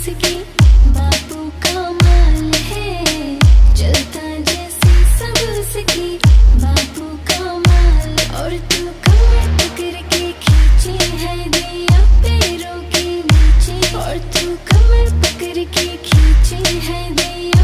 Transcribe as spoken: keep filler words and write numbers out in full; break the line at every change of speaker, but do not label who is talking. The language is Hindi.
उसकी बापू का माल है, चलता जैसे सब उसकी बापू का माल। और तू कमर पकड़ के खींचे है दिया पैरों के नीचे, और तू कमर पकड़ के खींचे है दिया